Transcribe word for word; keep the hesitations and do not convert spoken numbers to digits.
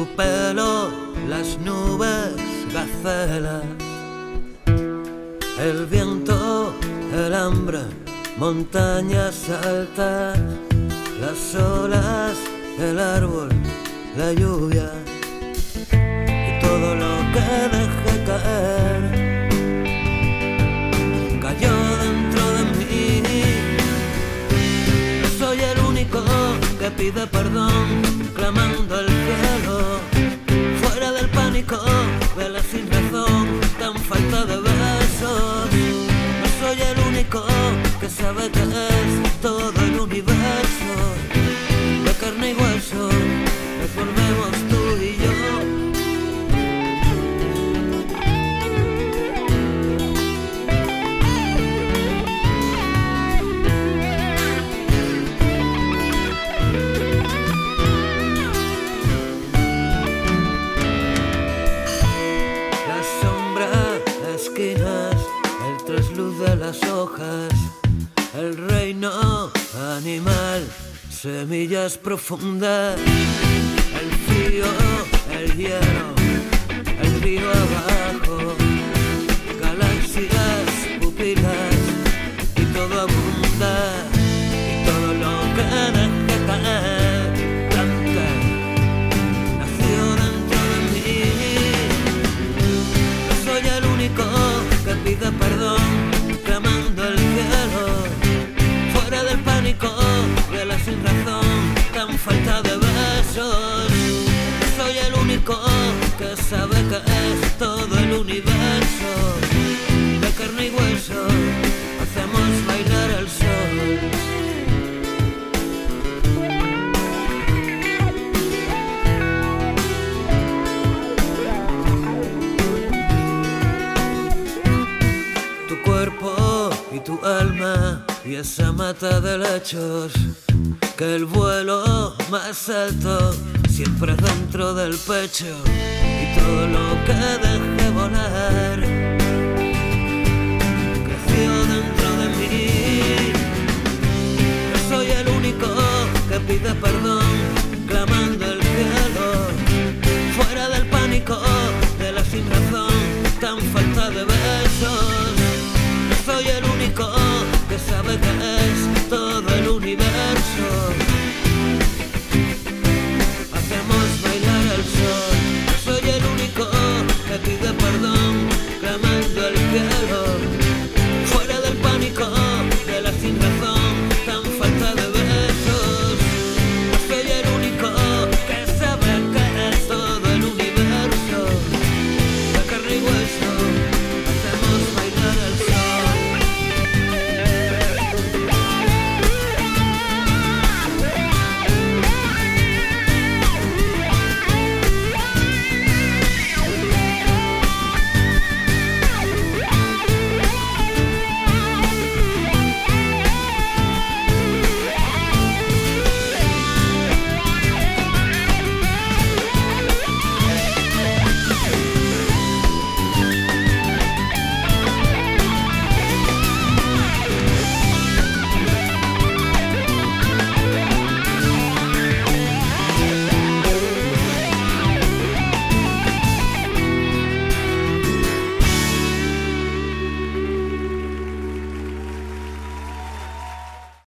pelo, las nubes, gacelas, el viento, el hambre, montañas altas, las olas, el árbol, la lluvia y todo lo que dejé caer cayó dentro de mí. No soy el único que pide perdón clamando al cielo, fuera del pánico de la sin razón tan falta de besos. No soy el único que sabe que es todo el universo de carne y hueso. Nos volvemos tú y yo. La sombra, esquinas, el trasluz de las hojas, el reino animal, semillas profundas, el frío, el hielo, el río abajo, galaxias, pupilas y todo abunda y todo lo que dejé caer blanca nació dentro de mí. No soy el único que pide perdón clamando al cielo, fuera del pánico de la sin razón tan falta de besos. Soy el único que sabe que es todo el universo de carne y hueso. Hacemos bailar al sol. Tu cuerpo y tu alma y esa mata de lechos, que el vuelo más alto siempre dentro del pecho y todo lo que dejé volar creció dentro de mí. No soy el único que pide perdón